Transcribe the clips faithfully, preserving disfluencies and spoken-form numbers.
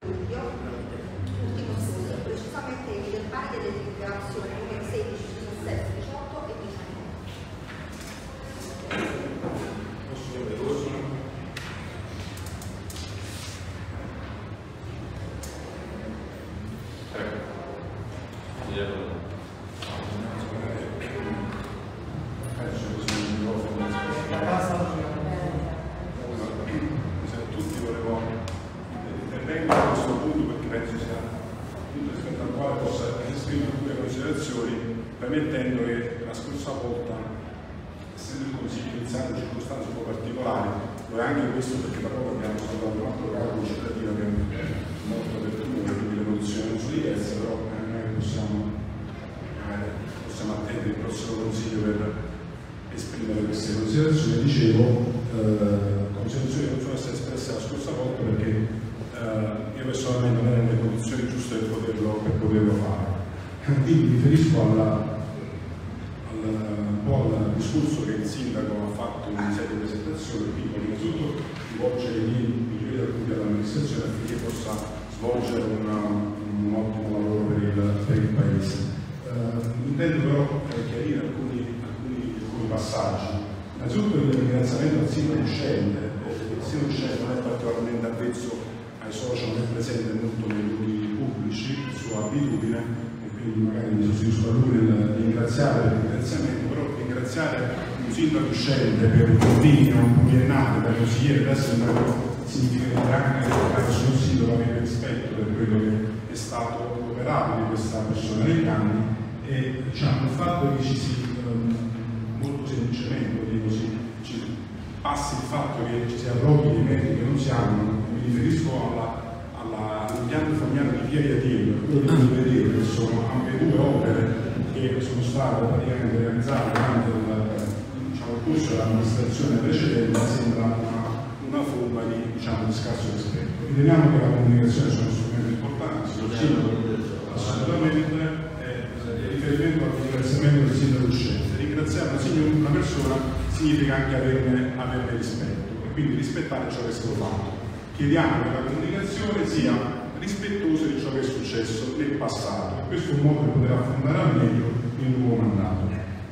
Ultimo studio, precisamente i verbali delle deliberazioni numero sedici, diciassette, diciotto e diciannove. Permettendo che la scorsa volta, essendo il Consiglio iniziato in circostanze un po' particolari, dove anche questo perché da poco abbiamo salvato un altro caso cittadino che è morto per tumore, quindi le condizioni non sono diverse, però noi possiamo, eh, possiamo attendere il prossimo Consiglio per esprimere queste considerazioni. Dicevo, eh, considerazioni che non sono state espresse la scorsa volta perché eh, io personalmente non ero nelle condizioni giuste per poterlo, per poterlo fare. Quindi mi riferisco alla un po' al discorso che il sindaco ha fatto in sede di presentazione, quindi innanzitutto rivolgere i miei migliori auguri all'amministrazione affinché possa svolgere una, un ottimo lavoro per il, per il Paese. Uh, intendo però chiarire alcuni, alcuni, alcuni passaggi. Innanzitutto il ringraziamento al sindaco uscente. Il sindaco uscente non è particolarmente avvezzo ai social, non è presente molto nei luoghi pubblici, sua abitudine. Quindi magari mi sostituisco a lui nel ringraziare per il ringraziamento, però ringraziare un sindaco uscente per un convegno pluriennale per consigliere da sindaco significa anche attraverso un sindaco avere rispetto per quello che è stato l'operato di questa persona negli anni e diciamo, il fatto che ci si um, molto semplicemente dico così, ci passi il fatto che ci si arroghi dei meriti che non si hanno, mi riferisco alla all'impianto familiare di Via Iadiello, quello che potete vedere che sono ambedue opere che sono state praticamente realizzate durante il, diciamo, il corso dell'amministrazione precedente, sembra una, una forma di, diciamo, di scarso rispetto. Riteniamo che la comunicazione sia uno strumento importante, si lo assolutamente, eh, riferimento al ringraziamento del sindaco uscente. Ringraziare una persona significa anche averne, averne rispetto e quindi rispettare ciò che è stato fatto. Chiediamo che la comunicazione sia rispettosa di ciò che è successo nel passato e questo è un modo per poter affrontare al meglio il nuovo mandato.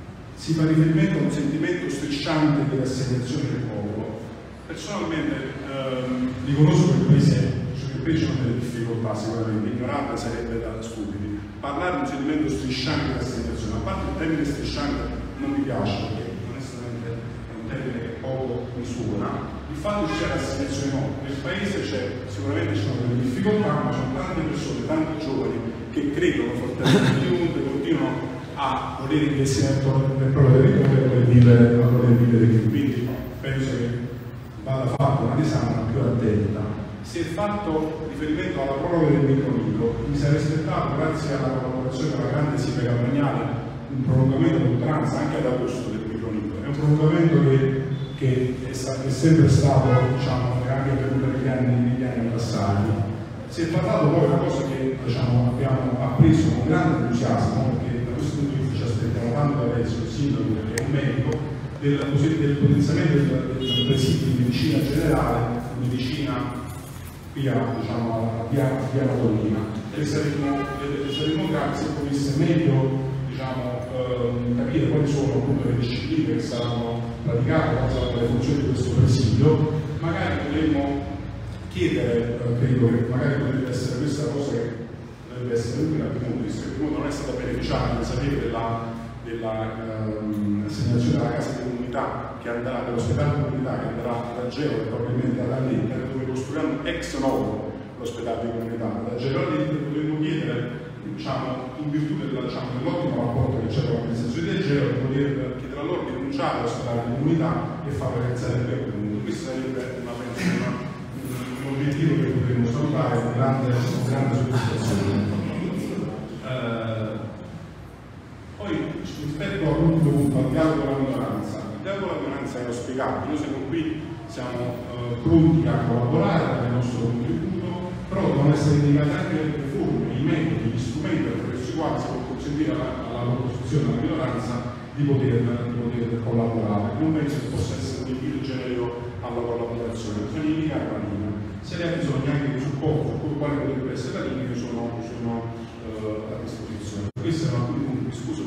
Si fa riferimento a un sentimento strisciante di rassegnazione del popolo. Personalmente ehm, riconosco che il Paese, cioè il Paese ci sono delle difficoltà, sicuramente ignorarle sarebbe da stupidi. Parlare di un sentimento strisciante di rassegnazione, a parte il termine strisciante non mi piace perché onestamente è un termine che poco mi suona. Il fatto che c'è l'assegnazione no, nel Paese c'è, sicuramente ci sono delle difficoltà, ma ci sono tante persone, tanti giovani che credono fortemente di mondo e continuano a voler investire nel proprio territorio e a voler vivere, a voler vivere qui. Quindi penso che vada fatta una risana più attenta. Si è fatto riferimento alla proroga del micronico, mi si è rispettato grazie alla collaborazione della grande Silvia Carmagnale un prolungamento di oltranza anche ad agosto del micronico. È un prolungamento che che è, stato, è sempre stato, diciamo, anche avvenuto negli anni, negli anni passati. Si è parlato poi di una cosa che diciamo, abbiamo appreso con grande entusiasmo, perché da questo punto di vista ci aspettiamo tanto da lei, sul sindaco, che è un medico, del, del potenziamento del, del presidio di medicina generale, medicina via, diciamo, via, via Madonnina. E saremmo, saremmo grati se potesse meglio diciamo, ehm, capire quali sono appunto le discipline che saranno praticate, quali saranno le funzioni di questo presidio. Magari potremmo chiedere, eh, credo che magari potrebbe essere questa cosa che dovrebbe essere utile a Piemonte, visto che Piemonte non è stata beneficiata, come sapete, della, della ehm, assegnazione della casa di comunità che andrà, dell'ospedale di comunità che andrà da Genova e probabilmente alla Letta, dove costruiranno ex novo l'ospedale di comunità. Da Genova potremmo chiedere, diciamo, in virtù del, diciamo, dell'ottimo rapporto che c'è con l'amministrazione di Ageo, di poter chiedere a loro di rinunciare all'ospedale di comunità e farlo realizzare il vero comune. Questo sarebbe una, una, un obiettivo che potremmo salutare con grande, con grande soddisfazione. Eh, poi rispetto all'ultimo punto, al dialogo con la minoranza, il dialogo con la minoranza è auspicabile, noi siamo qui, siamo eh, pronti a collaborare per il nostro contributo, però devono essere indicate anche le forme, i metodi, gli strumenti attraverso i quali si può consentire all'opposizione, alla minoranza di poter, di poter collaborare. Non penso che possa essere un invito generico alla collaborazione, bisogna indicare la linea. Se ne ha bisogno anche di supporto, sul quale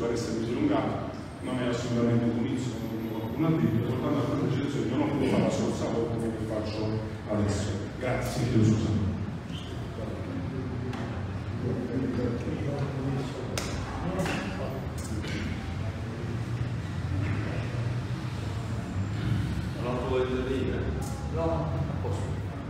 per essere dilungato, non è assolutamente un inizio, un addetto, soltanto a questa precisazione io non potevo fare la scorsa volta come faccio adesso. Grazie, chiedo scusa. Non lo volete dire? No, a posto.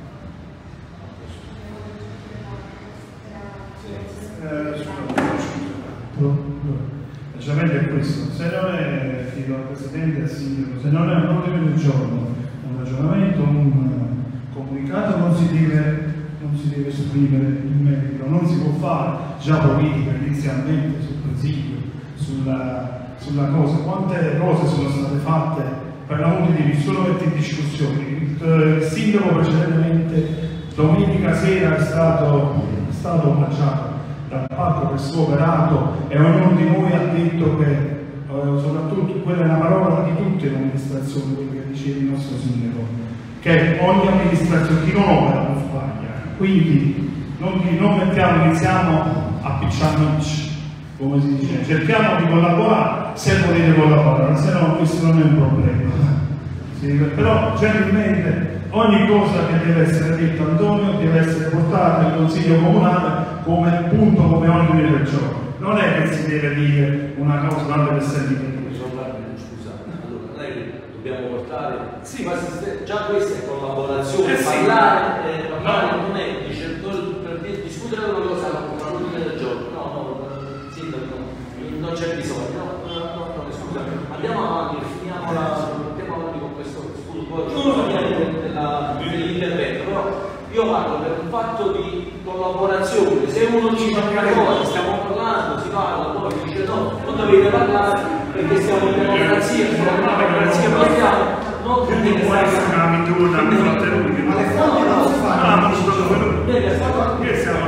Praticamente è questo, se non è, chiedo al Presidente e al Sindaco, se non è un ordine del giorno, un ragionamento, un comunicato non si deve, non si deve esprimere in merito, non si può fare già politica inizialmente sul presidio, sulla, sulla cosa, quante cose sono state fatte per la motivi solo mette in discussione. Il, il Sindaco precedentemente domenica sera è stato, è stato omaggiato dal palco per il suo operato e ognuno di noi ha detto che, eh, soprattutto quella è una parola di tutte le amministrazioni, quello che diceva il nostro sindaco, che ogni amministrazione, chi non opera non sbaglia, quindi non, non mettiamo, iniziamo a picciarci, come si dice, cerchiamo di collaborare se potete collaborare, se no questo non è un problema. Sì, però gentilmente ogni cosa che deve essere detta Antonio deve essere portata in consiglio comunale come punto, come ordine del giorno. Non è che si deve dire una cosa tanto per sentire. Scusate, allora non è che dobbiamo portare. Sì, ma già questa è collaborazione, Eh sì. parlare, eh, parlare no. Non è dice, per discutere una cosa come ordine del giorno. No, no, sì, no, non c'è bisogno. No, no, no, no, scusa, andiamo avanti, finiamo la. Andiamo avanti con questo scudo dell'intervento, però io parlo per un fatto di collaborazione. Se uno dice una cosa, stiamo parlando, si parla, poi dice no, non dovete parlare perché siamo in democrazia, siamo in democrazia, parliamo, non non può essere una mittura di fronte a lui. Ma le fonti non si fanno. Ah, non sono quello. Che stiamo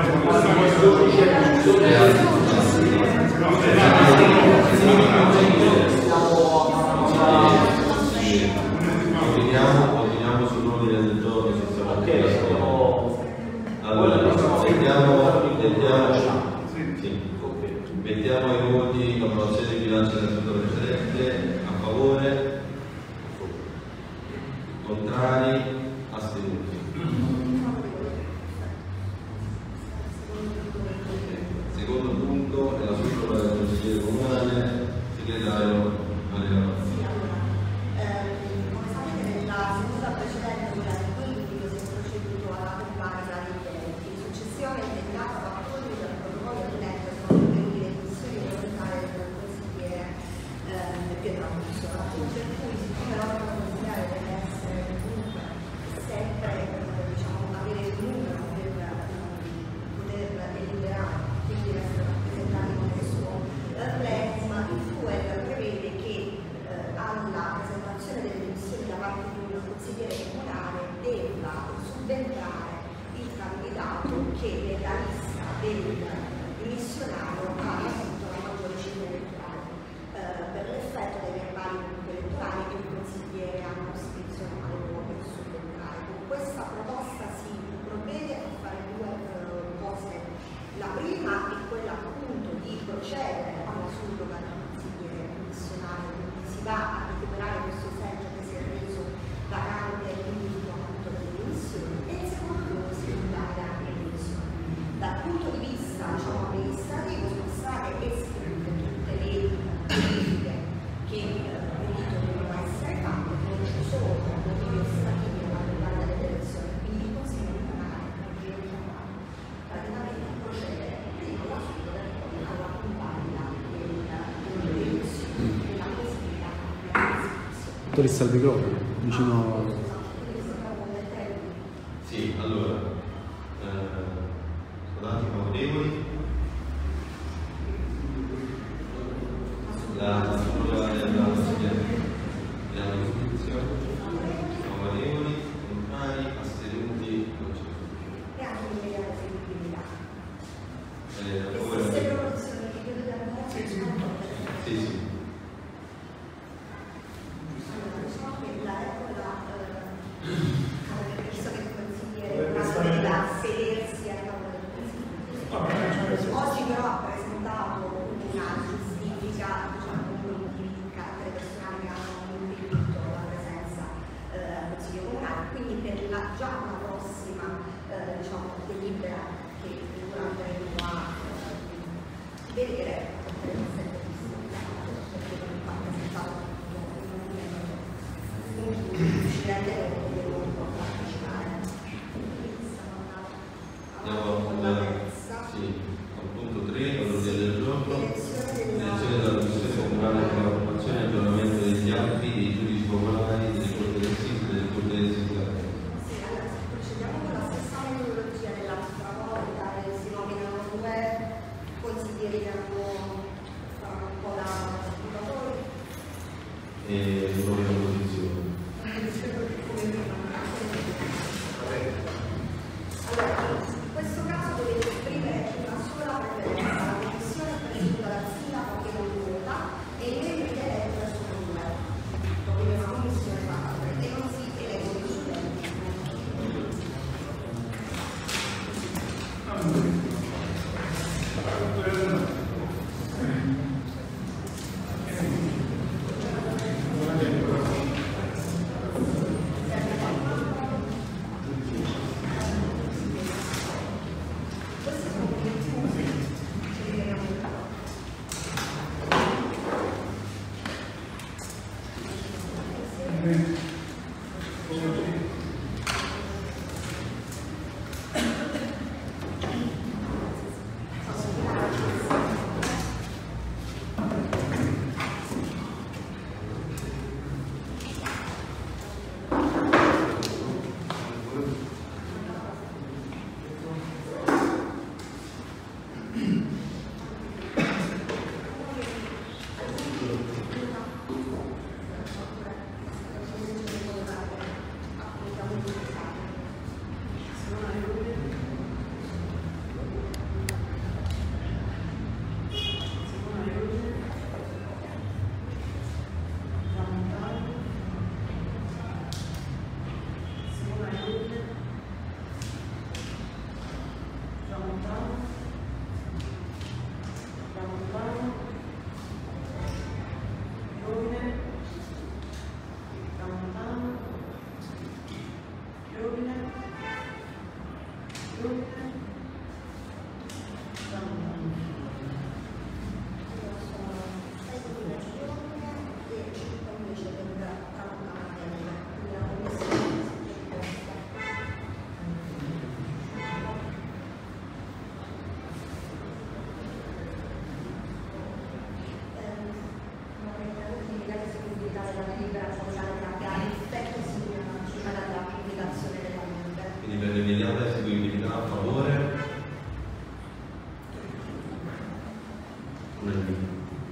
Continuiamo sull'ordine del giorno, se siamo ok. Allora, mettiamo, mettiamo, sì, mettiamo i voti l'approvazione di bilancio del seduta precedente, a favore, contrari, astenuti. Secondo punto è la sopra del consigliere comunale, segretario Maria. Come sapete, nella seduta precedente, quella di quindici, si è proceduto alla convalida dei debiti. Successivamente, in data quattordici del protocollo di legge, sono intervenute le missioni volontarie del consigliere eh, Pietro Musso, appunto per cui siccome l'organo consigliare deve essere comunque sempre eh, diciamo, avere il numero per eh, poter deliberare, quindi essere rappresentati con il suo eh, plasma, il F U E R prevede che eh, alla presentazione delle missioni da parte di un consigliere comunale debba subentrare il candidato che nella lista del dimissionario ha avuto la maggiore cifra elettorale eh, per l'effetto dei verbali elettorali che il consigliere ha costituzionale può per subentrare. Con questa proposta si provvede a fare due eh, cose. La prima è quella appunto di procedere alla surroga del consigliere dimissionario, quindi si va a recuperare questo seggio che si è reso vacante all'inizio appunto delle dimissioni, e in secondo luogo si ricordare anche le dimissioni. Dal punto di vista diciamo, amministrativo sono state iscritte tutte le verifiche che eh, devono essere fatte, non ci sono motivi ostativi alla riguardo delle elezioni, quindi il Consiglio comunale non viene chiamato praticamente a procedere prima la sua alla convalida delle elezioni della possibilità di Dottoressa al microfono, vicino. Sì, allora, eh, voti favorevoli. La struttura della della Costituzione. Favorevoli, contrari, astenuti, non c'è. e anche l'immediata eseguibilità. Eh, a Le favore. stesse proporzioni che vedo da noi sono Sì, sì. allora, diciamo che la regola eh, penso che il consigliere Dovrebbe vada stare- da sedersi a tavola del consiglio. Vabbè, vedere tutte le sette possibilità, perché non fa presentato ci rende conto che non può partecipare. Andiamo al sì, al punto tre, all'ordine del giorno, elezione della Commissione Comunale per la formazione e aggiornamento degli atti dei giudici popolari delle Corti del Sito e delle Corti del Sito. Sì, allora procediamo con la stessa metodologia dell'altra volta, si nominano due consiglieri che hanno fatto un po' da scrutatori. E nuove posizioni. Allora, in questo caso dovete esprimere una sola preferenza. La commissione è presieduta dal sindaco che non vota e i membri eletti sono due. Quindi una commissione fatta e non si eleggono i studenti. Quindi per l'immediata eseguibilità a favore unanime.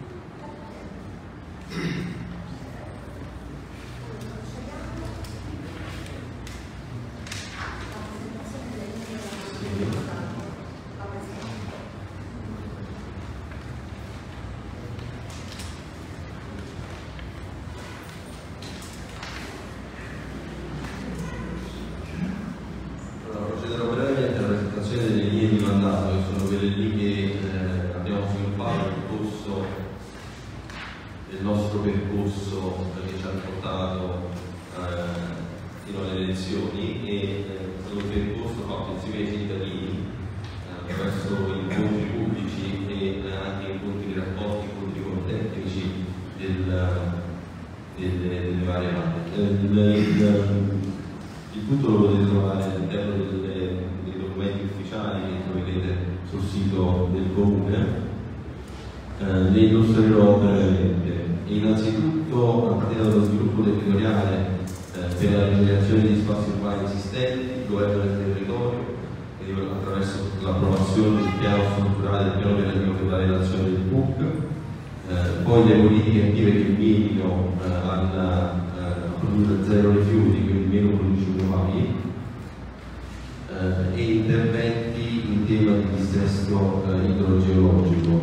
Procederò brevemente alla presentazione delle linee di mandato, che sono quelle lì che eh, abbiamo sviluppato nel corso del nostro percorso che ci ha portato eh, fino alle elezioni, e eh, è stato un percorso fatto insieme ai cittadini eh, attraverso incontri pubblici e eh, anche incontri di rapporti, incontri con tecnici del, delle, delle varie parti. Il, il, il tutto lo potete trovare all'interno delle, dei documenti ufficiali che troverete sul sito del Comune. Eh, le illustrerò brevemente. Innanzitutto, a partire dallo sviluppo territoriale eh, per la realizzazione di spazi urbani esistenti, governo del territorio, quindi attraverso l'approvazione del piano strutturale, del piano operativo per la relazione del P U C, eh, poi le politiche attive che mirino eh, al produrre zero rifiuti, quindi meno produzione mai, eh, e interventi in tema di dissesto eh, idrogeologico.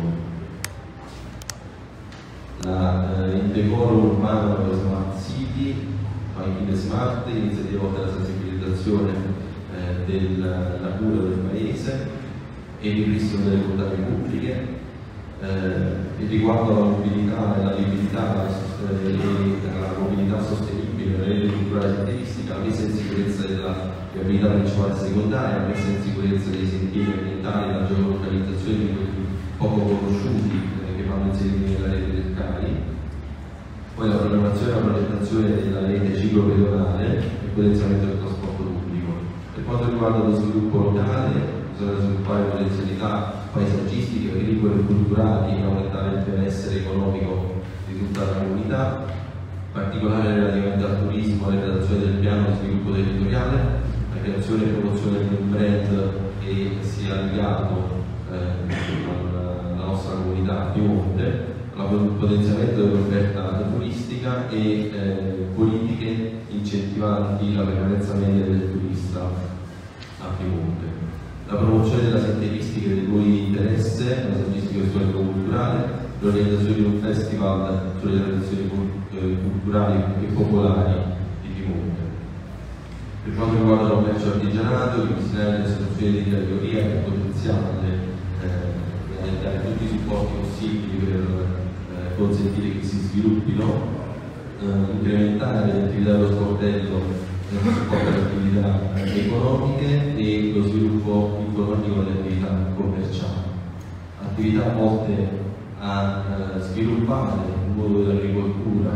La, eh, il decoro urbano delle smart city, macchine smart, iniziative volte alla sensibilizzazione eh, della cura del paese e il ripristino delle contate pubbliche. Eh, riguardo alla mobilità e alla viabilità e alla mobilità sostenibile, la rete culturale caratteristica, la messa in sicurezza della viabilità principale e secondaria, la messa in sicurezza dei sentieri ambientali, la geolocalizzazione di quelli poco conosciuti eh, che vanno inseriti nella rete del C A I, poi la programmazione e la progettazione della rete ciclopedonale e il potenziamento del trasporto pubblico. Per quanto riguarda lo sviluppo locale, bisogna sviluppare potenzialità paesaggistiche, agricole e culturali e aumentare il benessere economico di tutta la comunità, in particolare relativamente al turismo, alla redazione del piano di sviluppo territoriale, la creazione e promozione di un brand che sia legato eh, alla nostra comunità Piemonte, il potenziamento dell'offerta turistica e eh, politiche incentivanti la permanenza media del turista a Piemonte. La promozione della sintetistica dei luoghi di interesse, la saggistica storico-culturale, l'organizzazione di un festival sulle tradizioni culturali e popolari di Piemonte. Per quanto riguarda il commercio artigianato, ripristinare le soluzioni di categoria e potenziale eh, dare tutti i supporti possibili per eh, consentire che si sviluppino, eh, incrementare le attività dello sportello nel supporto alle attività economiche e lo sviluppo informativo delle attività commerciali. Attività volte a eh, sviluppare il mondo dell'agricoltura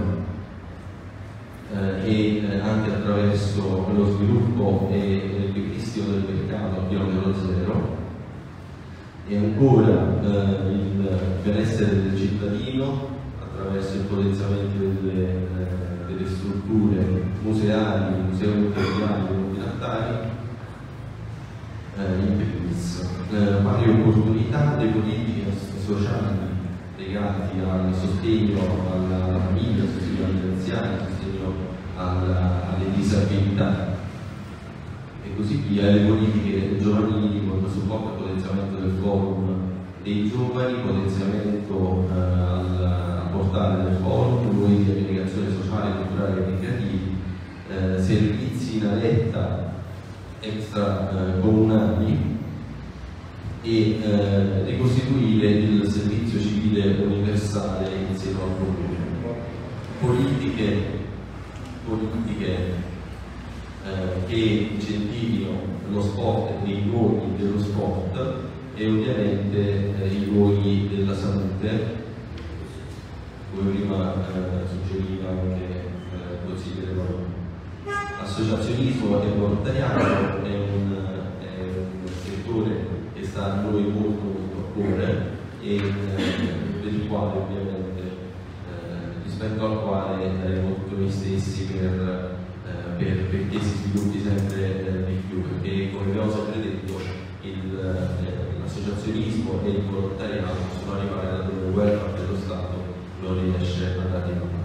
eh, e eh, anche attraverso lo sviluppo e il ripristino del mercato a chilometro zero, e ancora eh, il benessere del cittadino attraverso il potenziamento delle, eh, delle strutture museali, museo-imperiali e multinattali, eh, in primis. Eh, varie opportunità, le politiche sociali legate al sostegno alla famiglia, al sostegno agli anziani, al sostegno alla, alle disabilità e così via, le politiche giovanili con il supporto al potenziamento del forum dei giovani, potenziamento eh, al, a portare del forum, luoghi di aggregazione sociale, culturale e ricreativi, eh, servizi in aletta extra eh, comunali e eh, ricostituire il servizio civile universale in seno al comune. Politiche, politiche eh, che incentivino lo sport e i luoghi dello sport e ovviamente eh, i luoghi della salute, come prima eh, suggeriva anche il eh, consigliere Barone. L'associazionismo e il volontariato è un, è un settore che sta a noi molto molto a cuore e eh, per il quale ovviamente eh, rispetto al quale daremo tutto noi stessi per, eh, per, perché si sviluppi sempre eh, di più, perché come abbiamo sempre detto il, eh, l'associazionismo e il volontariato possono arrivare da dove il welfare dello Stato non riesce ad arrivare.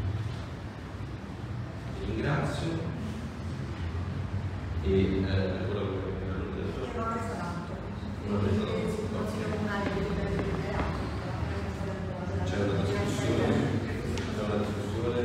Ringrazio e eh, quello che non resta tanto. Il Consiglio Comunale di c'è una discussione, c'è una discussione.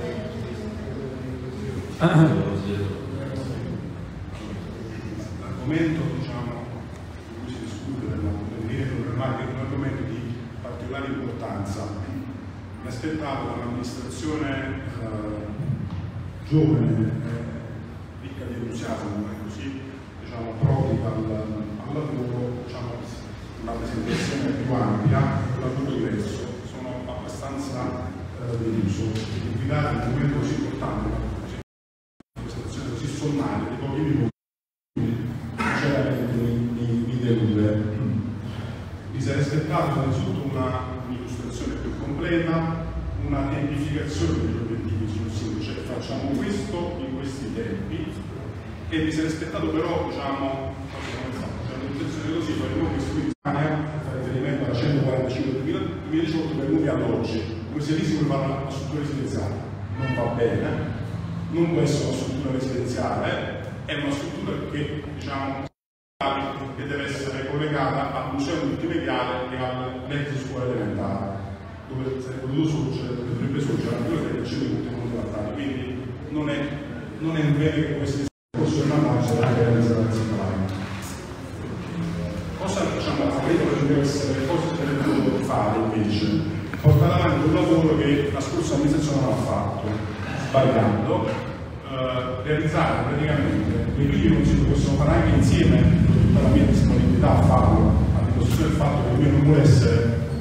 L'argomento, diciamo, di cui si discute della linea programmatica è un argomento di particolare importanza. Mi aspettavo da un'amministrazione eh, giovane, eh, ricca di entusiasmo e così, diciamo, pronta al, al lavoro, diciamo, una presentazione più ampia, un lavoro diverso. Sono abbastanza eh, deluso di guidare un momento così importante, una presentazione così sommaria di pochi minuti, sinceramente mi, mi, mi delude. Mi sarei aspettato innanzitutto un'illustrazione più completa, una tempificazione degli obiettivi sul sito, cioè facciamo questo in questi tempi, e mi sarei aspettato però, diciamo, cioè l'intenzione così, faremo questo in Spagna, fa riferimento alla centoquarantacinque del duemiladiciotto per nuovi alloggi, come se lì si vuole fare una struttura residenziale. Non va bene, non può essere una struttura residenziale, è una struttura che, diciamo, che deve essere collegata al museo multimediale e all'ex scuola elementare, dove sarebbe potuto sorgere, dovrebbe sorgere anche le lezioni multicontrattali, quindi non è, non è bene che questi possono mandarsi anche a realizzare. Cosa diciamo, credo che deve essere, cosa si deve potuto fare invece? Portare avanti un lavoro che la scorsa amministrazione non ha fatto, sbagliando, eh, realizzare praticamente le video non si possono fare anche insieme, con tutta la mia disponibilità a farlo, a dimostrazione del fatto che lui non vuole essere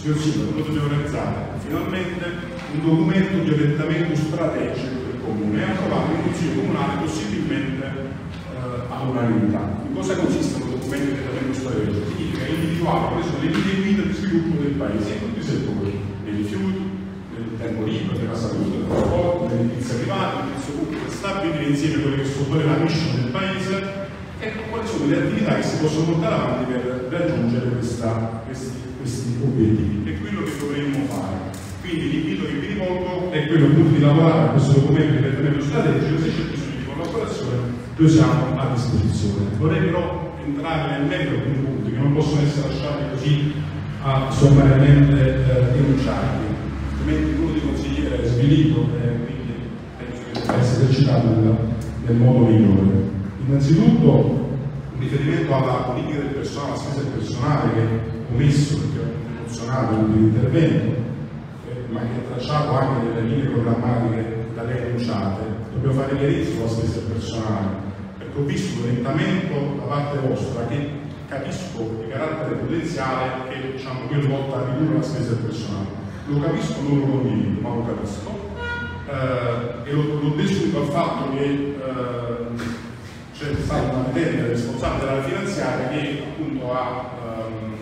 signor Sindaco, noi dobbiamo realizzare finalmente un documento di orientamento strategico del Comune e approvato in Consiglio Comunale possibilmente eh, all'unanimità. In cosa consiste un documento di orientamento strategico? Significa individuare quali sono le linee guida di sviluppo del Paese in tutti i settori, nei rifiuti, nel tempo libero, nella salute, nel trasporto, nell'edilizia privata, nell'edilizia pubblica, stabilire insieme quelle che sono poi la mission del Paese e quali sono le attività che si possono portare avanti per raggiungere questa, questi, questi obiettivi. È quello che dovremmo fare. Quindi l'invito che vi rivolgo è quello appunto di lavorare a questo documento di orientamento strategico. Se c'è bisogno di collaborazione, noi siamo a disposizione. Vorrei però entrare nel merito di alcuni punti che non possono essere lasciati così a sommariamente eh, denunciati. Altrimenti uno di consigliere è svilito e eh, quindi penso che debba essere esercitato nel, nel modo migliore. Innanzitutto un riferimento alla politica del personale, alla spesa del personale che ho messo perché ho emozionato l'intervento, eh, ma che è tracciato anche nelle linee programmatiche da lei annunciate. Dobbiamo fare chiarezza sulla spesa del personale, perché ho visto un orientamento da parte vostra che capisco di carattere prudenziale che diciamo, quello volta a ridurre la spesa del personale. Lo capisco, non lo condivido, ma lo capisco. Eh, e l'ho desunto al fatto che eh, c'è stata una materia responsabile della finanziaria che appunto ha, um,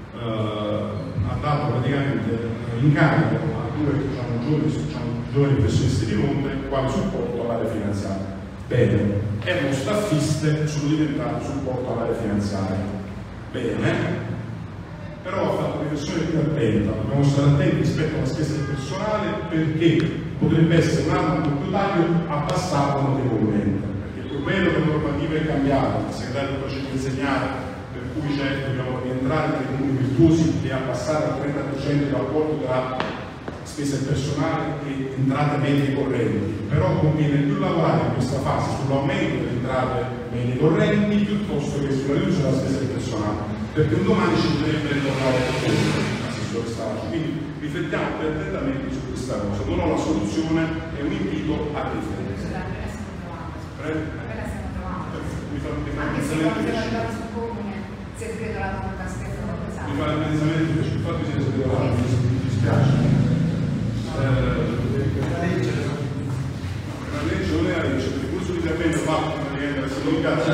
uh, ha dato praticamente incarico a due diciamo, giovani, diciamo, giovani professionisti di Monte quale supporto all'area finanziaria. Bene, erano staffiste, sono diventate supporto all'area finanziaria. Bene, però ha fatto una riflessione più attenta, dobbiamo stare attenti rispetto alla spesa del personale perché potrebbe essere un anno più taglio abbassato notevolmente. Quello che la normativa è cambiata, il segretario procede a insegnare, per cui c'è, dobbiamo rientrare nei comuni virtuosi e abbassare al trenta per cento il rapporto tra spesa personale e entrate medie correnti. Però conviene più lavorare in questa fase sull'aumento delle entrate medie correnti piuttosto che sulla riduzione della spesa del personale, perché un domani ci potrebbe ritornare l'assessore Stavaci. Quindi riflettiamo attentamente su questa cosa. Non ho la soluzione, è un invito a riflettere. Prego. Anche se non si va sul comune, si è sgretolato tutta spesa non pesante. Mi fa l'immediatamente perché il fatto che sia sgretolato, mi dispiace. La legge non è la legge, perché il corso di intervento fatto praticamente adesso non cazzo.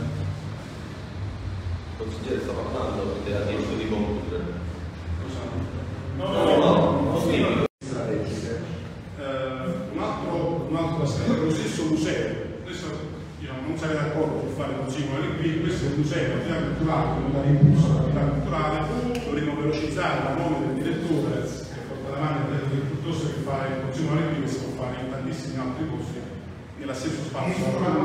Il consigliere sta parlando perché ha detto di concludere. No, no, no, no. Strategiche. Un altro, un altro aspetto, lo stesso museo. Non sarei d'accordo per fare così come qui, questo è un museo, l'attività culturale, per dare impulso all'attività culturale, dovremmo velocizzare la nomina del direttore che porta davanti piuttosto che fare il consiglio comunale qui, che si può fare in tantissimi altri posti nella stesso spazio.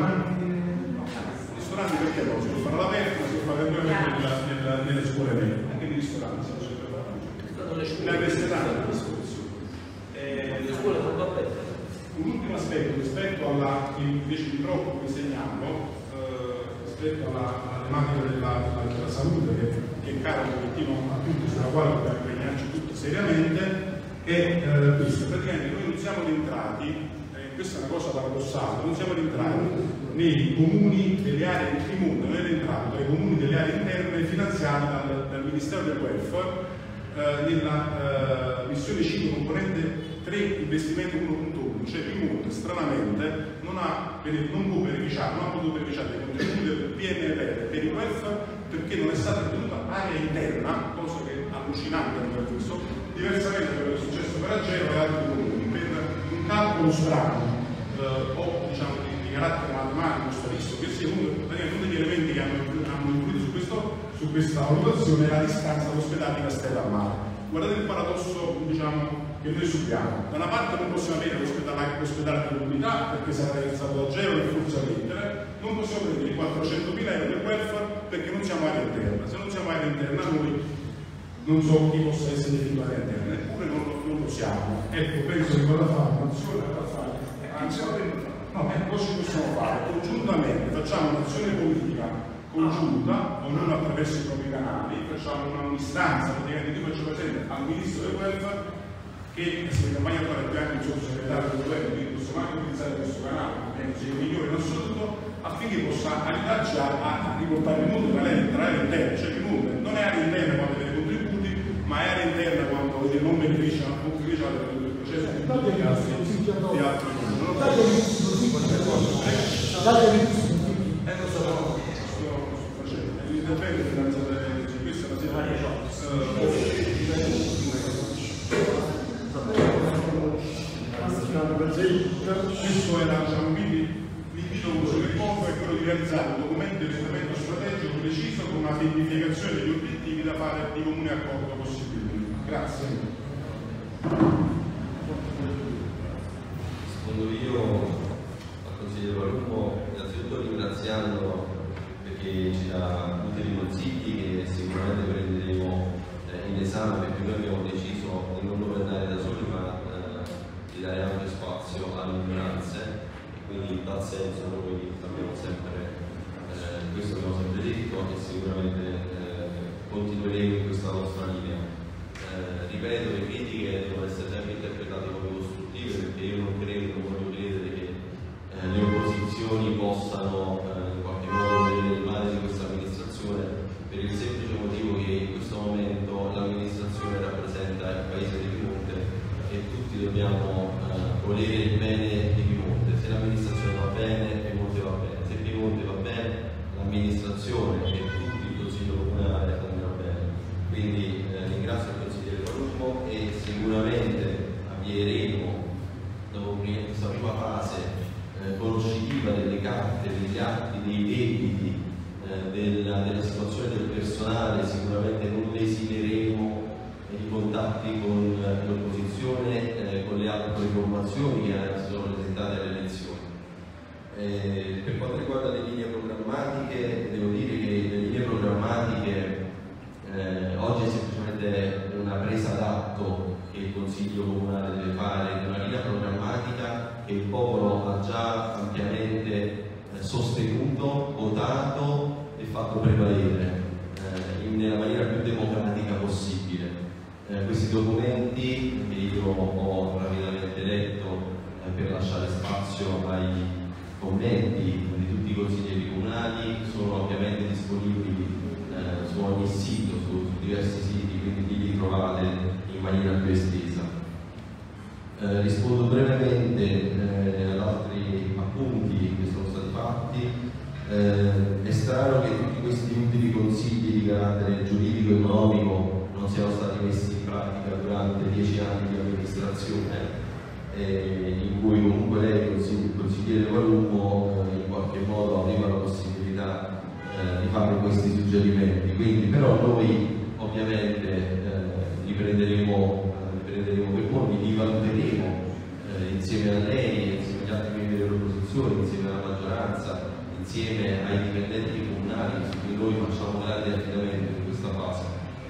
Ristoranti perché no? Si può fare all'aperto, si può fare nelle, nelle scuole medie, anche nei ristoranti si potrebbe fare. Nelle restaurante a disposizione. Le scuole sono aperte. Un ultimo aspetto rispetto alla, invece di troppo che segnalo, eh, rispetto alla, alla tematica della, della, della salute che, che è cara un pochettino a tutti, sulla quale dobbiamo impegnarci tutti seriamente, è eh, questo. Praticamente noi non siamo rientrati, eh, questa è una cosa paradossale, non siamo rientrati nei comuni delle aree immonde, noi siamo rientrati tra i comuni delle aree interne finanziate dal, dal Ministero del Welfare eh, nella eh, missione cinque componente tre investimenti uno punto uno, cioè Piemonte stranamente non, ha, non può beneficiare, non ha potuto beneficiare dei contenuti del P N R R per il welfare perché non è stata tenuta area interna, cosa che è allucinante per questo, diversamente da quello che è successo per Ageo e altri comuni, per un calcolo strano eh, o diciamo di, di carattere matematico, statistico, che sia uno, uno degli elementi che hanno, hanno influito su, questo, su questa valutazione è la distanza dall'ospedale di Castellammare. Guardate il paradosso, diciamo, che noi subiamo. Da una parte non possiamo avere l'ospedale di comunità perché sarà realizzato da Geo e forse a mettere, non possiamo prendere i quattrocentomila euro del welfare perché non siamo area interna. Se non siamo area interna noi non so chi possa essere definito area interna, eppure non, non lo siamo. Ecco, penso che vada fare un'azione da fare. Anzi, no, eh, cosa ci possiamo fare? Congiuntamente facciamo un'azione politica congiunta, o non attraverso i propri canali, facciamo un'istanza, praticamente io faccio presente al Ministro del Welfare che si accompagna ancora più anche il sottosegretario del governo, quindi possiamo anche utilizzare questo canale, penso sia il migliore in assoluto, affinché possa aiutarci a, a riportare il mondo tra le aree interne, cioè il mondo non è area interna quando dei contributi, ma ma è area interna quando vuol dire, non beneficia al pubblico ufficiale del processo di tutti gli altri di altri non eh non so sto facendo l'intervento finanziato questa è la questo era diciamo, quindi l'invito che pongo è quello di realizzare un documento di orientamento strategico preciso con una semplificazione degli obiettivi da fare di comune accordo possibile. Grazie. Rispondo io al consigliere Palumbo, innanzitutto ringraziando perché ci dà utili consigli che sicuramente prenderemo eh, in esame, perché noi abbiamo deciso di non governare da soli ma eh, di dare ampio spazio alle minoranze e quindi in tal senso noi abbiamo sempre eh, questo abbiamo sempre detto e sicuramente eh, continueremo in questa nostra linea. Eh, ripeto, le critiche devono essere sempre interpretate come costruttive perché io non credo, non voglio credere che eh, le opposizioni possano eh, in qualche modo vedere il male di questa amministrazione per il semplice motivo che in questo momento l'amministrazione rappresenta il paese di Piemonte e tutti dobbiamo eh, volere il bene di Piemonte. Se l'amministrazione va bene, Piemonte va bene, se Piemonte va bene, l'amministrazione e tutto il Consiglio Comunale andrà bene. Quindi eh, ringrazio il consigliere Palumbo e sicuramente avvieremo dopo questa prima fase eh, conoscitiva delle carte, degli atti, dei debiti, eh, della, della situazione del personale, sicuramente non lesimeremo i contatti con eh, l'opposizione, eh, con le altre formazioni che si sono presentate alle elezioni. Eh, per quanto riguarda le linee programmatiche, devo dire che le linee programmatiche Eh, oggi è semplicemente una presa d'atto che il Consiglio Comunale deve fare di una linea programmatica che il popolo ha già ampiamente eh, sostenuto, votato e fatto prevalere eh, in, nella maniera più democratica possibile. Eh, questi documenti che io ho rapidamente letto eh, per lasciare spazio ai commenti di tutti i consiglieri comunali sono ovviamente disponibili Eh, su ogni sito, su, su diversi siti, quindi li trovate in maniera più estesa. Eh, rispondo brevemente eh, ad altri appunti che sono stati fatti. Eh, è strano che tutti questi utili consigli di carattere giuridico-economico non siano stati messi in pratica durante dieci anni di amministrazione, eh, in cui comunque lei, il consigliere Palumbo, eh, in qualche modo aveva la possibilità di fare questi suggerimenti, quindi però noi ovviamente eh, li prenderemo, li prenderemo per noi, li valuteremo eh, insieme a lei, insieme agli altri membri dell'opposizione, insieme alla maggioranza, insieme ai dipendenti comunali su cui noi facciamo grande affidamento in questa fase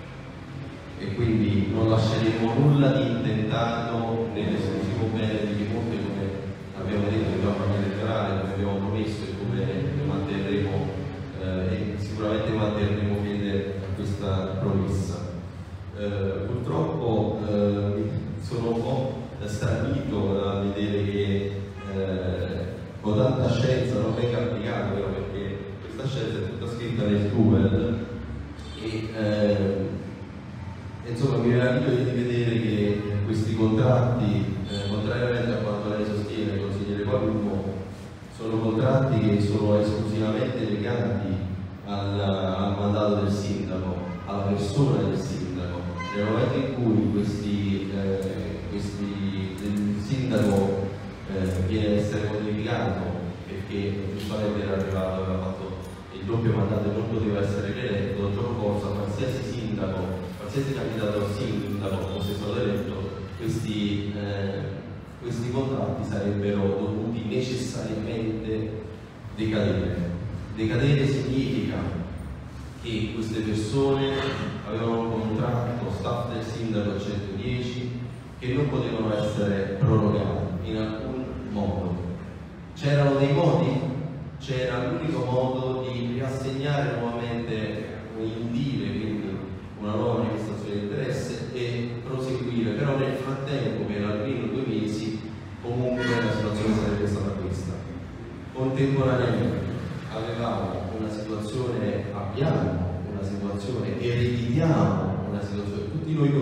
e quindi non lasceremo nulla di intentato nell'esclusivo bene di Piemonte come abbiamo detto in campagna elettorale, come abbiamo promesso e come manterremo Eh, e sicuramente manterremo fede a questa promessa. Eh, purtroppo eh, sono un po' stranito a vedere che eh, con tanta scienza non venga applicata, però perché questa scienza è tutta scritta nel Google e eh, insomma mi meraviglio di vedere che questi contratti, eh, contrariamente a quanto lei sostiene, il consigliere Palumbo, sono contratti che sono esclusivamente legati al, al mandato del sindaco, alla persona del sindaco. Nel momento in cui questi, eh, questi, il sindaco eh, viene a essere modificato perché giustamente era arrivato, aveva fatto il doppio mandato e non poteva essere rieletto, gioco forza qualsiasi sindaco, qualsiasi candidato al sindaco fosse stato eletto, questi eh, questi contratti sarebbero dovuti necessariamente decadere. Decadere significa che queste persone avevano un contratto staff del sindaco al centodieci che non potevano essere prorogati in alcun modo. C'erano dei modi? C'era l'unico modo di riassegnare nuovamente un indire, quindi una nuova manifestazione di interesse e proseguire, però nel frattempo, per almeno due mesi, comunque la situazione sarebbe stata questa. Contemporaneamente avevamo una situazione, abbiamo una situazione, ereditiamo una situazione, tutti noi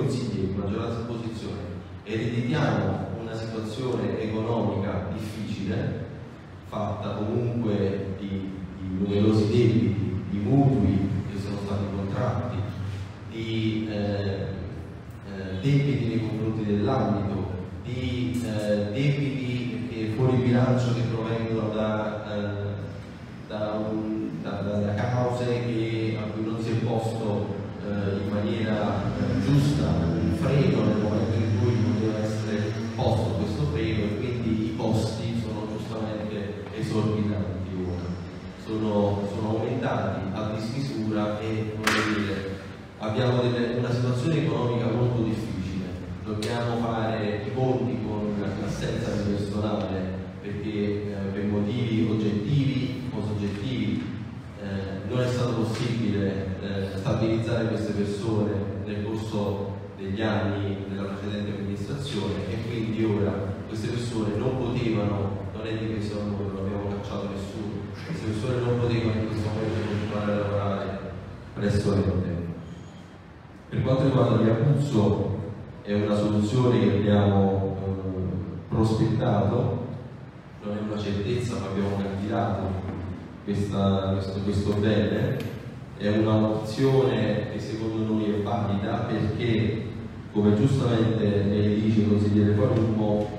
maggioranza e opposizione, ereditiamo una situazione economica difficile, fatta comunque di, di numerosi debiti, di mutui che sono stati contratti, di eh, eh, debiti nei confronti dell'ambito, di eh, debiti che fuori bilancio che provengono da, eh, da, un, da, da cause che, a cui non si è posto eh, in maniera eh, giusta un freno nel momento in cui poteva essere posto questo freno, e quindi i costi sono giustamente esorbitanti ora, sono, sono aumentati a dismisura e dire, abbiamo delle, una situazione economica molto difficile, dobbiamo fare i conti con l'assenza di personale perché eh, per motivi oggettivi o soggettivi eh, non è stato possibile eh, stabilizzare queste persone nel corso degli anni della precedente amministrazione, e quindi ora queste persone non potevano, non è di che sono non abbiamo cacciato nessuno, queste persone non potevano in questo momento continuare a lavorare presso l'ente. Per quanto riguarda l'Abruzzo, è una soluzione che abbiamo eh, prospettato, non è una certezza ma abbiamo candidato questa, questo, questo bene, è un'opzione che secondo noi è valida perché, come giustamente lei dice, consigliere Palumbo,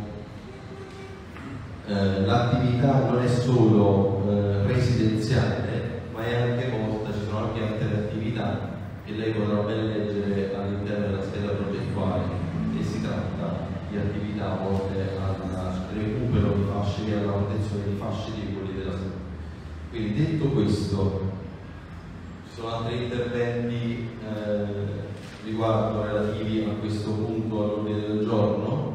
eh, l'attività non è solo eh, residenziale ma è anche molta, ci sono anche altre attività che lei potrà ben leggere all'interno della scheda progettuale, e si tratta di attività volte al recupero di fasce e alla protezione di fasce deboli della salute. Quindi, detto questo, ci sono altri interventi eh, riguardo relativi a questo punto all'ordine del giorno?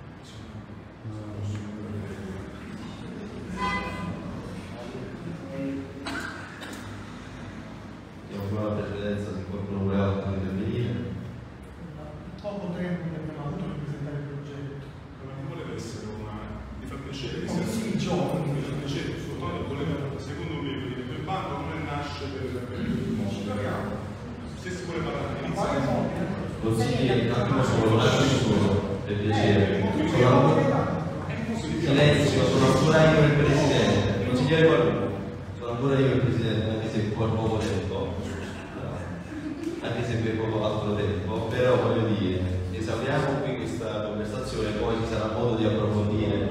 Diamo la precedenza se qualcuno vuole altro intervenire. Poco tempo che abbiamo avuto per presentare il progetto. Ma non voleva essere una. Mi fa piacere, Come si gioca? mi fa piacere, suo tono voleva, secondo me, dire quel bando non nasce per il mondo. Se si vuole parlare di iniziare. Consigliere, un attimo solo, lasci solo, per piacere. Sono ancora... Silenzio, sono ancora io il Presidente. Consigliere Palumbo, sono ancora io il Presidente, anche se per poco tempo, anche se per poco altro tempo, però voglio dire, esauriamo qui questa conversazione, poi ci sarà modo di approfondire.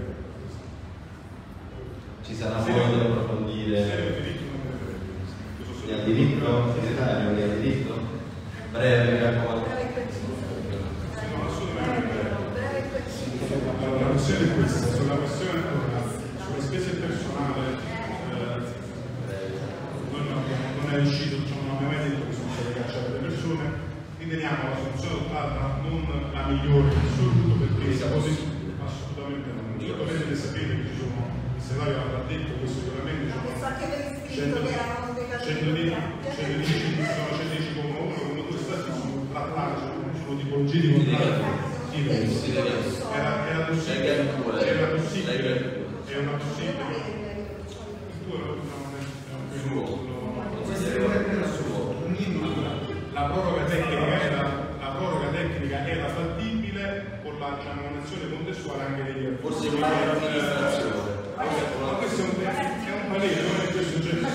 Ci sarà modo di approfondire. Chi ha diritto? Segretario, chi ha diritto? Breve, mi raccomando. La questione è questa, sulla questione sulle spese personali eh, noi non, abbiamo, non è riuscito, diciamo, non abbiamo mai detto che sono state cacciate le persone, riteniamo la soluzione adottata non la migliore in assoluto, perché assolutamente no. Io dovete sapere che ci sono, il segretario l'ha detto, questo sicuramente ci sono centodieci come uno, come due stati sono trattati, sono tipologie di contratti. Era, era possibile, era possibile, è una possibile. Il tuo è un suo. La proroga tecnica era, la proroga tecnica era fattibile con la nominazione contestuale anche degli altri. Forse con l'amministrazione. Ma questo è un, è un parere, non è questo un genere.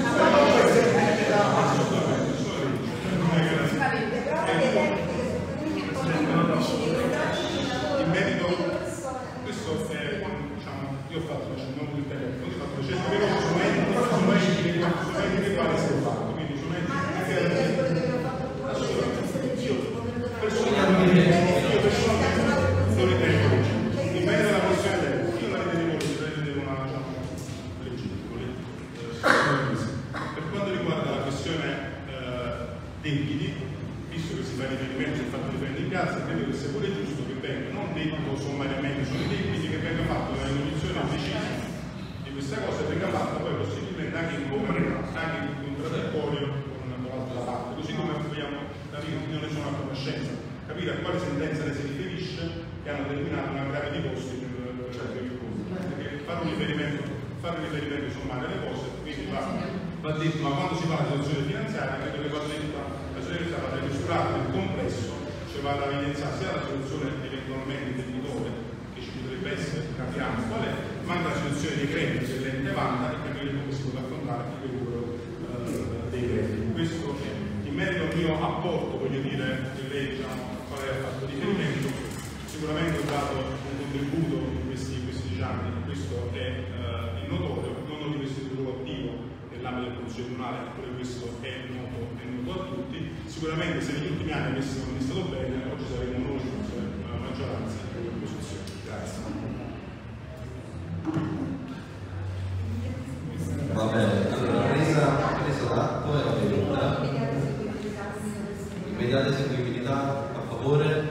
In merito, questo è, diciamo, io ho fatto, non il telefono, ho fatto ricerca, però sono enti, sono enti dei quali si è fatto, quindi sono enti che assolutamente io personalmente io personalmente non ritengo legittimo. In merito alla questione del io la ritenevo una legittima. Per quanto riguarda la questione debiti, visto che si fa riferimento, si è fatto riferimento in piazza, credo che sia pure giusto che venga, non detto sommariamente, sono i debiti, che venga fatto una rivoluzione precisa di questa cosa e venga fatta poi possibilmente anche in comune, anche in contraddittorio con l'altra parte, così come vogliamo capire, non ne sono a conoscenza, capire a quale sentenza ne si riferisce che hanno determinato una grave di costi per il conto. Perché fare un riferimento, fare un riferimento sommario alle cose, quindi va, va detto, ma quando si parla di situazione finanziaria, credo che va detto la società va misurata nel complesso, cioè vada a evidenziare sia la soluzione eventualmente del minore, che ci potrebbe essere, capiamo qual è, ma anche la soluzione dei crediti dell'ente Vanda e capire come si può affrontare il recupero eh, dei crediti. Questo è in merito al mio apporto, voglio dire, che lei diciamo, a quale ha fatto riferimento, sicuramente ho dato un contributo in questi, in questi anni, questo è eh, notorio, non ho rimesso il ruolo attivo nell'ambito del Consiglio Comunale, eppure questo è noto, è noto a tutti. Sicuramente se negli ultimi anni avessimo amministrato bene, oggi saremmo noi, la maggioranza e l'opposizione. Grazie. Va bene, allora presa, presa d'atto e la veduta. Immediata eseguibilità a favore.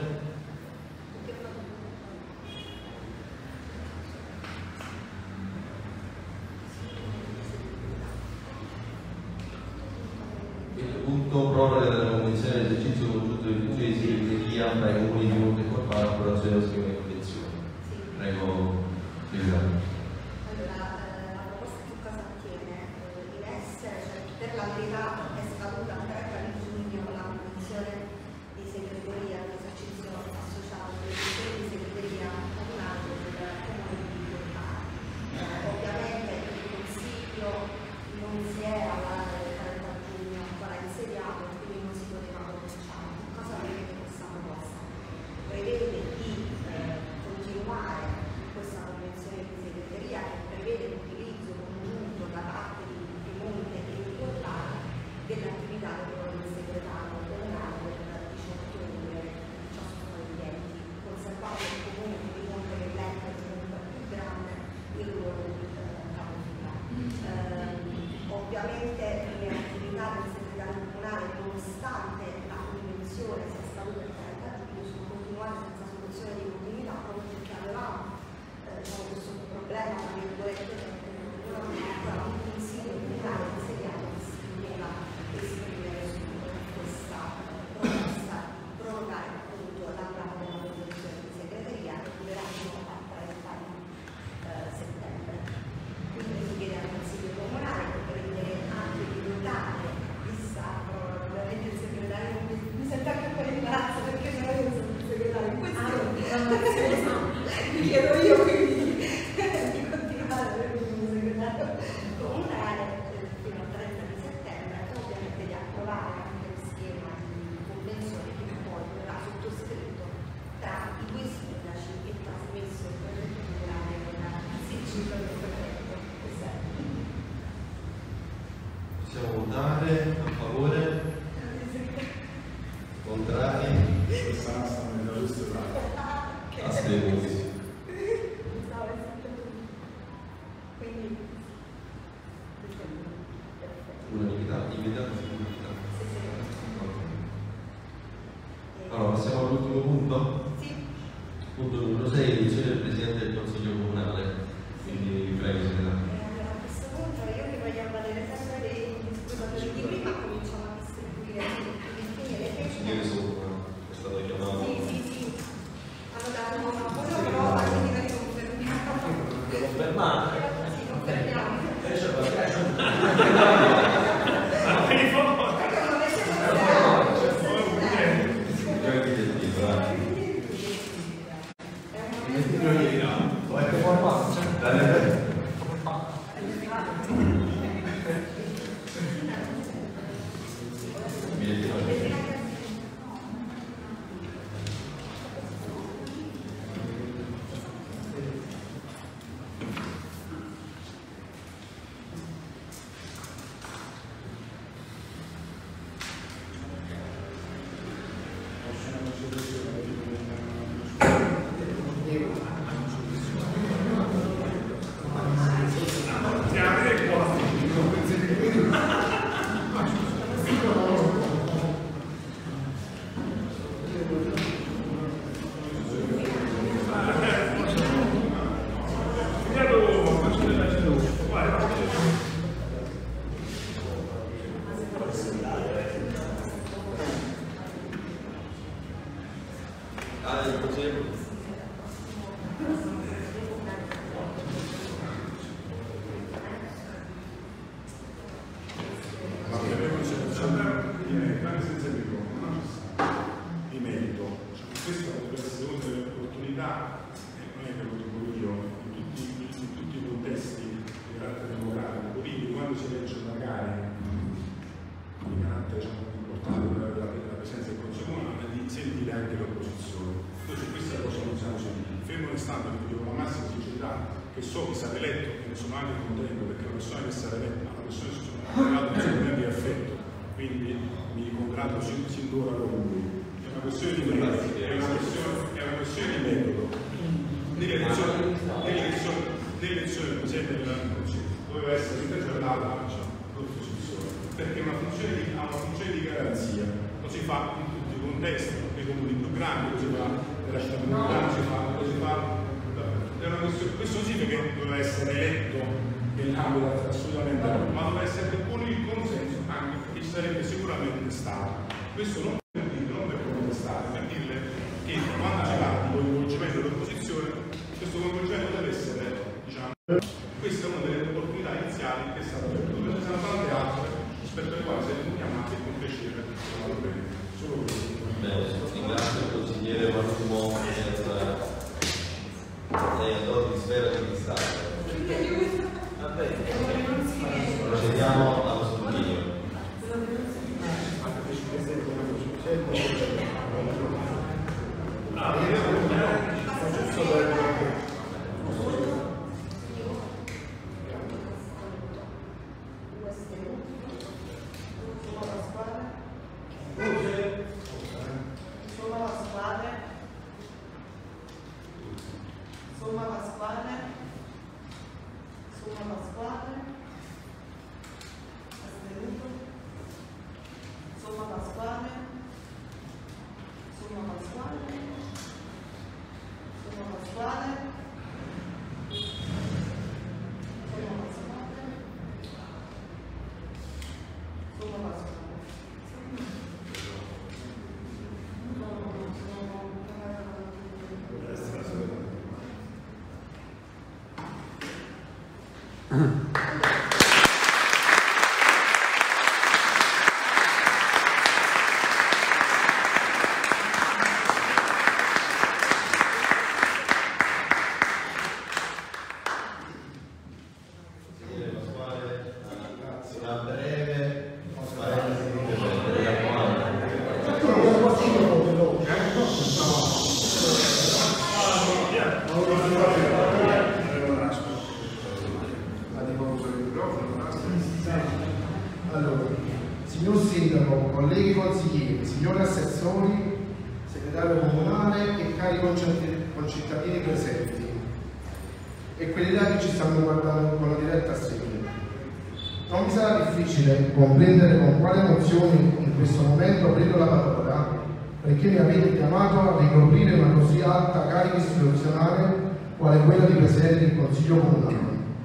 Proroga della convenzione di esercizio congiunto di funzioni di segreteria tra i comuni di Monte Corvara e l'approvazione della schema di convenzione. Prego, Presidente. Allora, la proposta che cosa attiene? In essere, cioè, per la verità è scaduta il trenta di giugno la convenzione di segreteria di esercizio associato alle funzioni di segreteria comunale del comune di Corvara. Ovviamente il Consiglio non si era insediato, quindi non si poteva cominciare. Cosa prevede questa proposta? Prevede di eh, continuare questa convenzione di segreteria che prevede l'utilizzo congiunto da parte di Piemonte e di Corvara dell'attività del ruolo del segretario comunale del diciotto ottobre duemilaventi, conservato il comune di Piemonte che l'ente è comunque più grande il ruolo del capofila. Eh, ovviamente le attività del comunale, nonostante la convenzione sia scaduta il trenta giugno, sono continuate senza soluzione di continuità proprio perché avevamo eh, diciamo, questo problema tra virgolette ancora un consiglio comunale insediato che si poteva esprimere su questa proposta di prorogare appunto la durata della convenzione di segreteria che durerà fino al trenta settembre. Quindi si chiede al Consiglio Comunale di prendere anche di dotare ovviamente il segretario mi sento anche un po' in imbarazzo perché non io sono il segretario in questione mi chiedo io quindi di continuare per il mio segretario comunale fino al trenta di settembre e ovviamente di approvare anche il schema di convenzione che poi verrà sottoscritto tra i due sindaci e trasmesso il progetto comunale nel sigillo del progetto. Possiamo votare a favore? Contrari? Astenuti? Quindi unanimità, immediata sicurezza. Allora passiamo all'ultimo punto? Sì. Punto numero sei, elezione del Presidente del Consiglio Comunale. Quindi prego, Segretario. A questo punto io vi voglio avvalere sempre dei discussioni di prima, cominciamo a distribuire le Consigliere sopra, è stato chiamato. Sì, sì, sì. Hanno dato una buona prova, quindi la riconfermiamo. Confermate. Sì, confermiamo. Adesso lo faccio. di merito diciamo, importante per la, la presenza del Consiglio Comunale di sentire anche l'opposizione. Noi su questa cosa non siamo sentiti, fermo restando che dico la massima sincerità che so che sarà eletto e ne sono anche contento perché la persona che sarà eletta è una persona che si sono creato un sentimento di affetto, quindi mi congratulo sin, sin d'ora con lui. È una questione di metodo, è una questione, è una questione di metodo. Nell'elezione del Presidente del Consiglio doveva essere intergiornata l'opposizione, perché è una funzione di, ha una funzione di garanzia, lo si fa in tutti i contesti, nei comuni più grandi, lo si fa nella città più grande, lo si fa, lo si fa è una questione, questo sì che doveva essere eletto nell'ambito assolutamente no, ma doveva essere con il consenso anche perché ci sarebbe sicuramente stato. Questo non per dirle, non per contestare, per dirle che quando si parla di coinvolgimento dell'opposizione, questo coinvolgimento deve essere, diciamo, questa è una delle opportunità iniziali che è stata aperta. Dove ci sono tante altre rispetto alle quali siamo chiamati con piacere, va bene, solo questo. Bene, ringrazio il consigliere Massimo per lei andò di sfera di cristallo. Procediamo allo scrutinio. Somma Pasquale, Somma Pasquale, astenuto, Somma Pasquale, Somma Pasquale, Somma Pasquale, Somma Pasquale, Somma Pasquale. Allora, signor Sindaco, colleghi consiglieri, signori assessori, segretario comunale e cari concittadini presenti e quelli là che ci stanno guardando con la diretta streaming. Non mi sarà difficile comprendere con quale emozioni in questo momento prendo la parola, perché mi avete chiamato a ricoprire una così alta carica istituzionale quale quella di Presidente del Consiglio Comunale.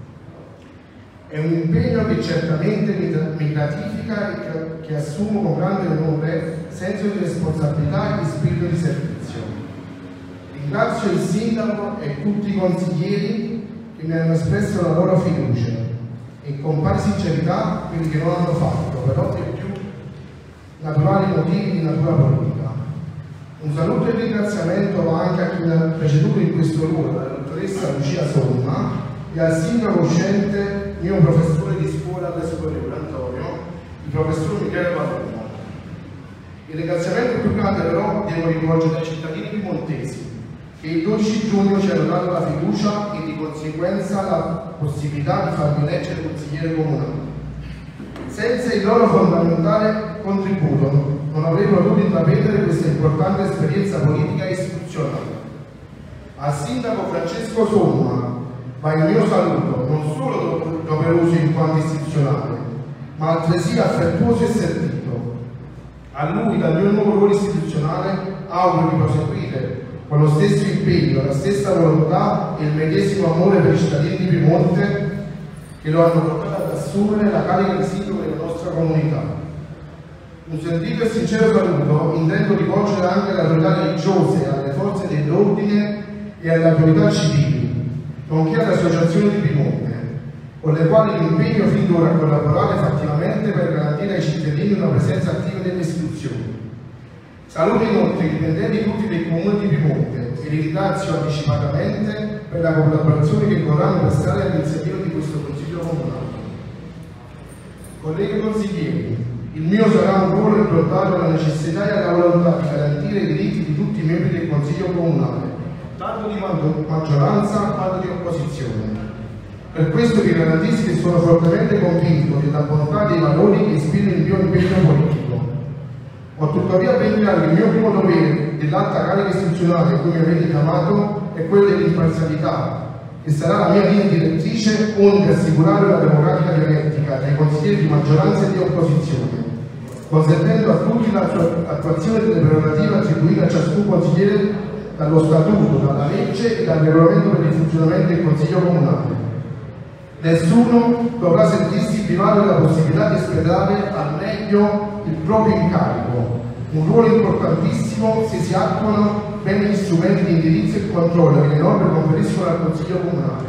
È un impegno che certamente mi gratifica e che, che assumo con grande onore, senso di responsabilità e spirito di servizio. Ringrazio il Sindaco e tutti i consiglieri che mi hanno espresso la loro fiducia e con pari sincerità quelli che non hanno fatto, però per più naturali motivi di natura politica. Un saluto e ringraziamento va anche a chi mi ha preceduto in questo ruolo, la dottoressa Lucia Somma, e al sindaco uscente, mio professore di scuola alle superiori Antonio, il professor Michele Valona. Il ringraziamento più grande però devo rivolgere ai cittadini piemontesi che il dodici giugno ci hanno dato la fiducia e di conseguenza la possibilità di farmi eleggere consigliere comunale. Senza il loro fondamentale contributo non avrei potuto intraprendere questa importante esperienza politica e istituzionale. Al sindaco Francesco Somma va il mio saluto, non solo doveroso in quanto istituzionale, ma altresì affettuoso e sentito. A lui, dal mio nuovo ruolo istituzionale, auguro di proseguire con lo stesso impegno, la stessa volontà e il medesimo amore per i cittadini di Piemonte che lo hanno portato ad assumere la carica di sindaco della nostra comunità. Un sentito e sincero saluto intendo rivolgere anche alle autorità religiose, alle forze dell'ordine e alle autorità civili, nonché alle associazioni di Piemonte, con le quali mi impegno fin d'ora a collaborare fattivamente per garantire ai cittadini una presenza attiva delle istituzioni. Saluto inoltre i dipendenti tutti dei comuni di Piemonte e li ringrazio anticipatamente per la collaborazione che vorranno prestare all'iniziativa di questo Consiglio Comunale. Colleghi consiglieri, Il mio sarà un ruolo improntato alla necessità e alla volontà di garantire i diritti di tutti i membri del Consiglio Comunale, tanto di maggioranza quanto di opposizione. Per questo vi garantisco che sono fortemente convinto della bontà dei valori che ispirano il mio impegno politico. Ho tuttavia ben chiaro che il mio primo dovere dell'alta carica istituzionale a cui mi avete chiamato è quello dell'imparzialità, che sarà la mia linea direttrice onde assicurare una democratica dialettica tra i consiglieri di maggioranza e di opposizione, consentendo a tutti l'attuazione delle prerogative attribuite a ciascun consigliere dallo statuto, dalla legge e dal regolamento per il funzionamento del Consiglio Comunale. Nessuno dovrà sentirsi privato della possibilità di espletare al meglio il proprio incarico, un ruolo importantissimo se si attuano bene gli strumenti di indirizzo e controllo che le norme conferiscono al Consiglio Comunale.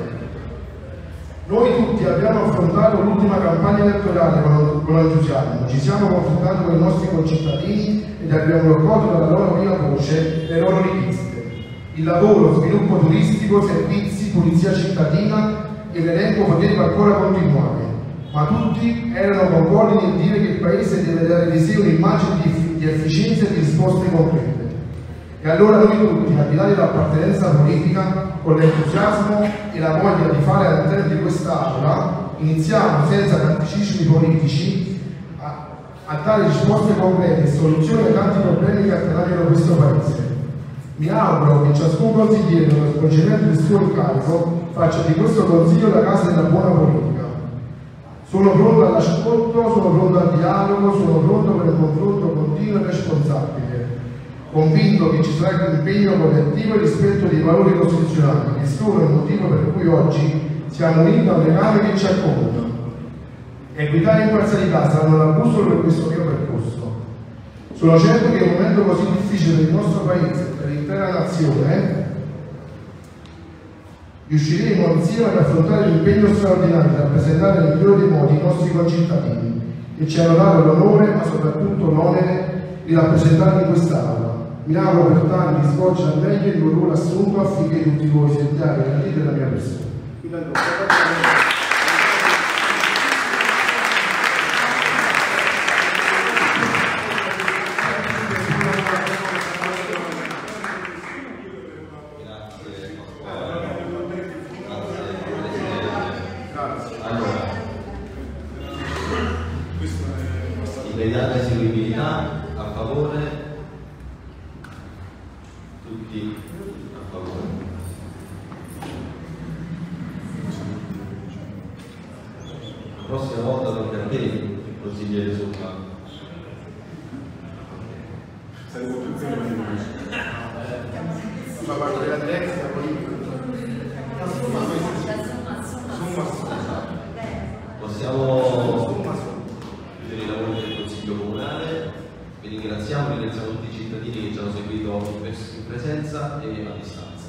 Noi tutti abbiamo affrontato l'ultima campagna elettorale con, con entusiasmo, ci siamo confrontati con i nostri concittadini ed abbiamo raccolto dalla loro viva voce le loro richieste. Il lavoro, sviluppo turistico, servizi, pulizia cittadina e l'elenco poteva ancora continuare, ma tutti erano concordi nel dire che il Paese deve dare di sé un'immagine di, di efficienza e di risposte concrete. E allora noi tutti, al di là dell'appartenenza politica, con l'entusiasmo e la voglia di fare all'interno di quest'Aula, iniziamo senza tatticismi politici a, a dare risposte concrete e soluzioni ai tanti problemi che attanaggiano questo Paese. Mi auguro che ciascun consigliere, nello svolgimento del suo incarico, faccia di questo Consiglio la casa della buona politica. Sono pronto all'ascolto, sono pronto al dialogo, sono pronto per un confronto continuo e responsabile, convinto che ci sarà un impegno collettivo e rispetto dei valori costituzionali, che sono il motivo per cui oggi siamo uniti da un legame che ci acconta. Equità e imparzialità saranno la bussola per questo mio percorso. Sono certo che in un momento così difficile per il nostro Paese e per l'intera nazione riusciremo insieme ad affrontare l'impegno straordinario di rappresentare nel migliore dei modi i nostri concittadini che ci hanno dato l'onore, ma soprattutto l'onere di rappresentarli in quest'Aula. Mi auguro pertanto di svolgere al meglio il mio ruolo assunto affinché tutti voi sentiate graditi della mia persona. Immediata eseguibilità a favore, tutti a favore. La prossima volta tocca a te, il consigliere Sopra. Sei molto più di questo. Fa parte della direzione politica. Possiamo chiudere i lavori del Consiglio Comunale. Vi ringraziamo, ringraziamo tutti i cittadini che ci hanno seguito in presenza e a distanza.